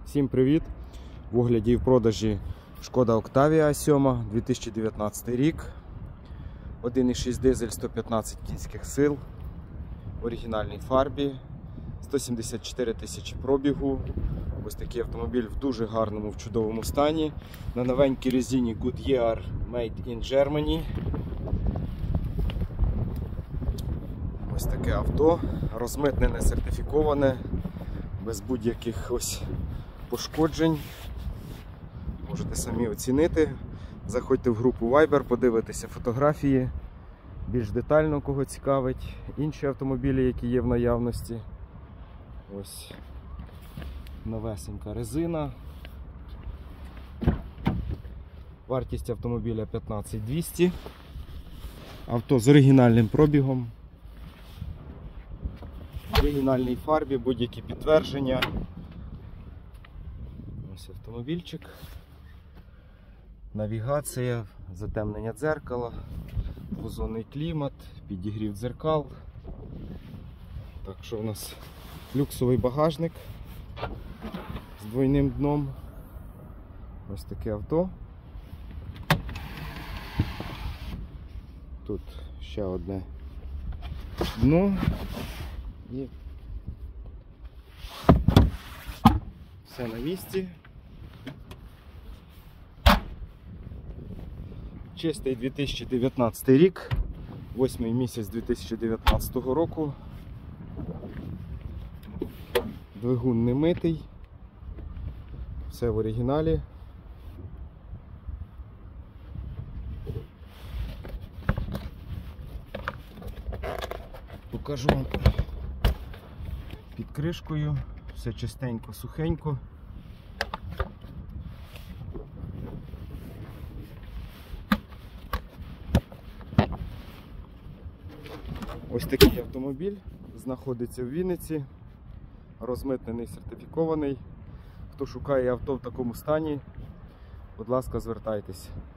Всім привіт! В огляді і в продажі Шкода Октавія 7, 2019 рік. 1,6 дизель, 115 кінських сил, в оригінальній фарбі, 174 тисячі пробігу. Ось такий автомобіль в дуже гарному, в чудовому стані. На новенькій резині Goodyear Made in Germany. Ось таке авто, розмитнене, сертифіковане, без будь-яких ось пошкоджень. Можете самі оцінити. Заходьте в групу Viber, подивитися фотографії, більш детально, кого цікавить, інші автомобілі, які є в наявності. Ось новесенька резина. Вартість автомобіля 15200. Авто з оригінальним пробігом. В оригінальній фарбі, будь-які підтвердження. Ось автомобільчик. Навігація, затемнення дзеркала, двозонний клімат, підігрів дзеркал. Так що у нас люксовий багажник з двойним дном. Ось таке авто. Тут ще одне дно. І все на місці. Чистий 2019 рік, 8-й місяць 2019 року. Двигун не митий. Все в оригіналі. Покажу вам під кришкою. Все чистенько, сухенько. Ось такий автомобіль знаходиться в Вінниці, розмитнений, сертифікований. Хто шукає авто в такому стані, будь ласка, звертайтесь.